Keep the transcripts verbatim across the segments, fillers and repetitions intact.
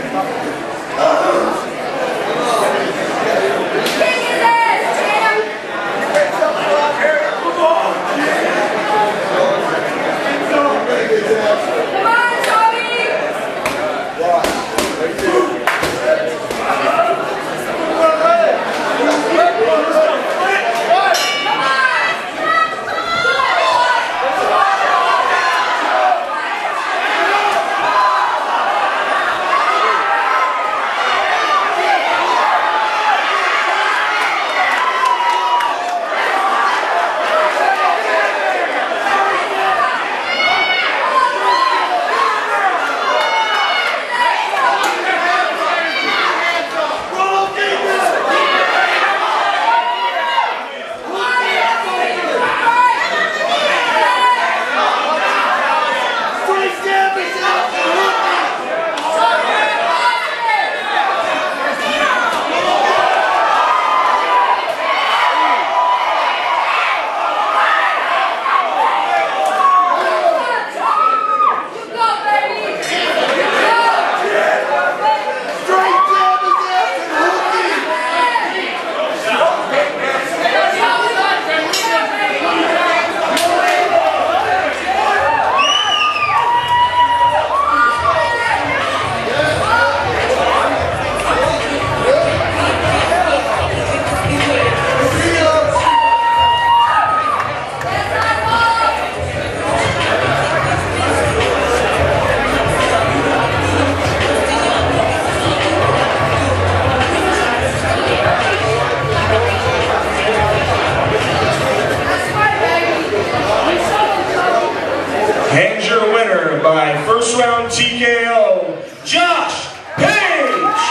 First round T K O, Josh Page!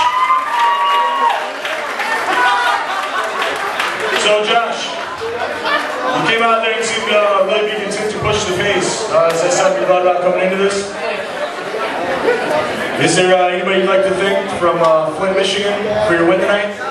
So Josh, you came out there and seemed uh, really be content to push the pace. Uh, is that something you thought about coming into this? Is there uh, anybody you'd like to thank from uh, Flint, Michigan for your win tonight?